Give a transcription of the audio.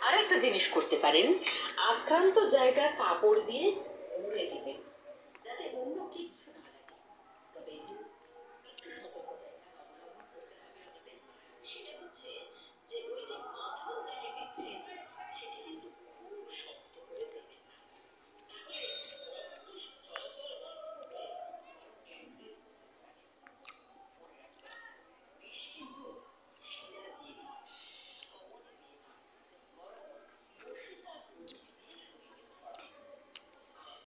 আর একটা জিনিস করতে পারেন, আক্রান্ত জায়গা কাপড় দিয়ে